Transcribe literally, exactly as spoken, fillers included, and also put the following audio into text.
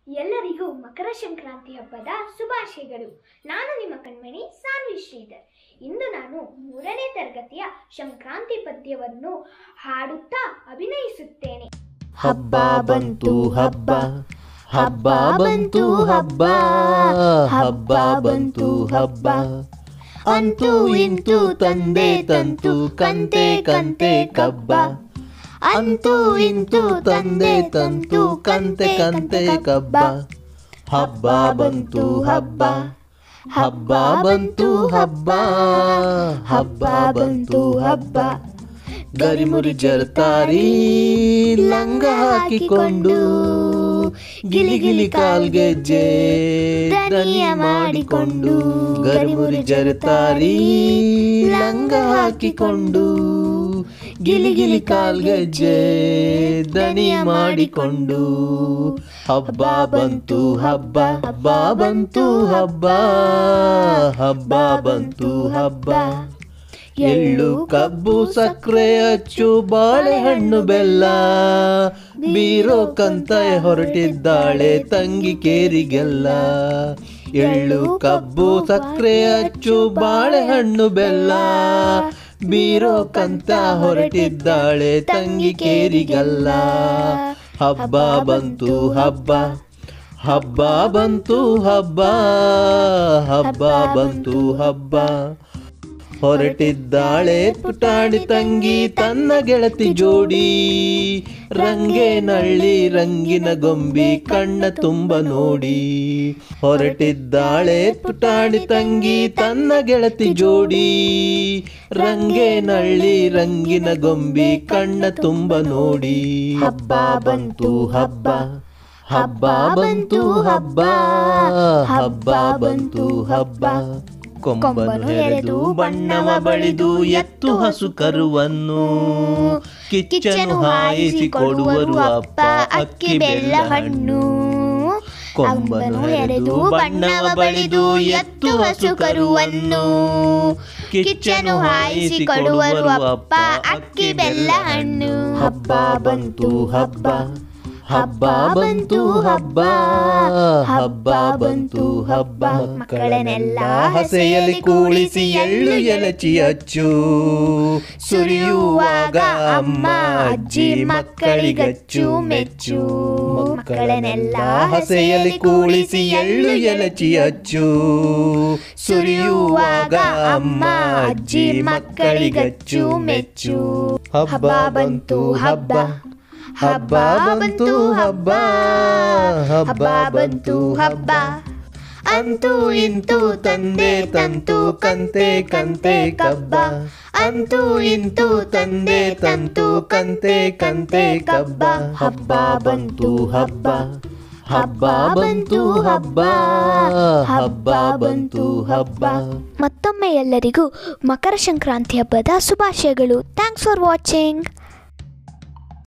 ಎಲ್ಲರಿಗೂ ಮಕರ ಸಂಕ್ರಾಂತಿ ಹಬ್ಬದ ಶುಭಾಶಯಗಳು. ನಾನು ನಿಮ್ಮ ಕಣ್ಮಣಿ ಸಾನ್ವಿ ಶ್ರೀಧರ್. ಇಂದು ನಾನು ಮೂರನೇ ತರಗತಿಯ ಸಂಕ್ರಾಂತಿ ಪದ್ಯವನ್ನು ಹಾಡುತ್ತಾ ಅಭಿನಯಿಸುತ್ತೇನೆ. ಹಬ್ಬ ಬಂತು ಹಬ್ಬ, ಹಬ್ಬ ಬಂತು ಹಬ್ಬ, ಹಬ್ಬ ಬಂತು ಹಬ್ಬ, ಅಂತೂ ಇಂತೂ ತಂದೆ ತಂತು ಕಂತೆ ಕಂತೆ ಕಬ್ಬ, ಅಂತೂ ಇಂತೂ ತಂದೆ ತಂತು ಕಂತೆ ಕಂತೆ ಕಬ್ಬ. ಹಬ್ಬ ಬಂತು ಹಬ್ಬ, ಹಬ್ಬ ಬಂತು ಹಬ್ಬ, ಹಬ್ಬ ಬಂತು ಹಬ್ಬ. ಗರಿಮುರಿ ಜರತಾರಿ ಲಂಗ ಹಾಕಿಕೊಂಡು ಗಿಲಿ ಗಿಲಿ ಕಾಲ್ಗೆಜ್ಜೆ ದನಿಯ ಮಾಡಿಕೊಂಡು, ಗರಿಮುರಿ ಜರತಾರಿ ಲಂಗ ಹಾಕಿಕೊಂಡು ಗಿಲಿ ಗಿಲಿ ಕಾಲ್ಗೆಜ್ಜೆ ದನಿಯ ಮಾಡಿಕೊಂಡು. ಹಬ್ಬ ಬಂತು ಹಬ್ಬ, ಹಬ್ಬ ಬಂತು ಹಬ್ಬ, ಹಬ್ಬ ಬಂತು ಹಬ್ಬ. ಎಳ್ಳು ಕಬ್ಬು ಸಕ್ಕರೆ ಅಚ್ಚು ಬಾಳೆಹಣ್ಣು ಬೆಲ್ಲ ಬೀರೋ ಕಂತ ಹೊರಟಿದ್ದಾಳೆ ತಂಗಿ ಕೇರಿಗೆಲ್ಲ. ಎಳ್ಳು ಕಬ್ಬು ಸಕ್ಕರೆ ಅಚ್ಚು ಬಾಳೆಹಣ್ಣು ಬೆಲ್ಲ ಬೀರೋ ಕಂತ ಹೊರಟಿದ್ದಾಳೆ ತಂಗಿ ಕೇರಿಗೆಲ್ಲ. ಹಬ್ಬ ಬಂತು ಹಬ್ಬ, ಹಬ್ಬ ಬಂತು ಹಬ್ಬ, ಹಬ್ಬ ಬಂತು ಹಬ್ಬ. ಹೊರಟಿದ್ದಾಳೆ ಪುಟಾಣಿ ತಂಗಿ ತನ್ನ ಗೆಳತಿ ಜೋಡಿ, ರಂಗೆ ನಳ್ಳಿ ರಂಗಿನ ಗೊಂಬಿ ಕಣ್ಣ ತುಂಬ ನೋಡಿ. ಹೊರಟಿದ್ದಾಳೆ ಪುಟಾಣಿ ತಂಗಿ ತನ್ನ ಗೆಳತಿ ಜೋಡಿ, ರಂಗೆ ನಳ್ಳಿ ರಂಗಿನ ಗೊಂಬಿ ಕಣ್ಣ ತುಂಬ ನೋಡಿ. ಹಬ್ಬ ಬಂತು ಹಬ್ಬ, ಹಬ್ಬ ಬಂತು ಹಬ್ಬ, ಹಬ್ಬ ಬಂತು ಹಬ್ಬ. ಕೊಂಬನು ಎರೆದು ಬಣ್ಣವ ಬಳಿದು ಎತ್ತು ಹಸು ಕರುವನ್ನು ಕಿಚ್ಚನು ಹಾಯಿಸಿ ಕೊಡುವರು ಅಪ್ಪ ಅಕ್ಕಿ ಬೆಲ್ಲ ಹಣ್ಣು. ಕೊಂಬನು ಎರೆದು ಬಣ್ಣವ ಬಳಿದು ಎತ್ತು ಹಸು ಕರುವನ್ನು ಕಿಚ್ಚನು ಹಾಯಿಸಿ ಕೊಡುವರು ಅಪ್ಪ ಅಕ್ಕಿ ಬೆಲ್ಲ ಹಣ್ಣು. ಹಬ್ಬ ಬಂತು ಹಬ್ಬ, ಹಬ್ಬ ಬಂತು ಹಬ್ಬ, ಹಬ್ಬ ಬಂತು ಹಬ್ಬ. ಮಕ್ಕಳನ್ನೆಲ್ಲ ಹಸೆಯಲ್ಲಿ ಕೂಳಿಸಿ ಎಳ್ಳು ಎಲಚಿ ಅಚ್ಚು ಸುರಿಯುವಾಗ ಅಮ್ಮ ಅಜ್ಜಿ ಮಕ್ಕಳಿಗಚ್ಚು ಮೆಚ್ಚು. ಮಕ್ಕಳನ್ನೆಲ್ಲ ಹಸೆಯಲ್ಲಿ ಕೂಳಿಸಿ ಎಳ್ಳು ಎಲಚಿ ಅಚ್ಚು ಸುರಿಯುವಾಗ ಅಮ್ಮ ಅಜ್ಜಿ ಮಕ್ಕಳಿಗಚ್ಚು ಮೆಚ್ಚು. ಹಬ್ಬ ಬಂತು ಹಬ್ಬ, ಹಬ್ಬ ಬಂತು ಹಬ್ಬ, ಹಬ್ಬ ಬಂತು ಹಬ್ಬ. ಅಂತೂ ಇಂತೂ ತಂದೆ ತಂತು ಕಂತೆ ಕಂತೆ ಕಬ್ಬ, ಅಂತೂ ಇಂತೂ ತಂದೆ ತಂತು ಕಂತೆ ಕಂತೆ ಕಬ್ಬ. ಹಬ್ಬ ಬಂತು ಹಬ್ಬ, ಹಬ್ಬ ಬಂತು ಹಬ್ಬ, ಹಬ್ಬ ಬಂತು ಹಬ್ಬ. ಮತ್ತೊಮ್ಮೆ ಎಲ್ಲರಿಗೂ ಮಕರ ಸಂಕ್ರಾಂತಿ ಹಬ್ಬದ ಶುಭಾಶಯಗಳು. Thanks for watching.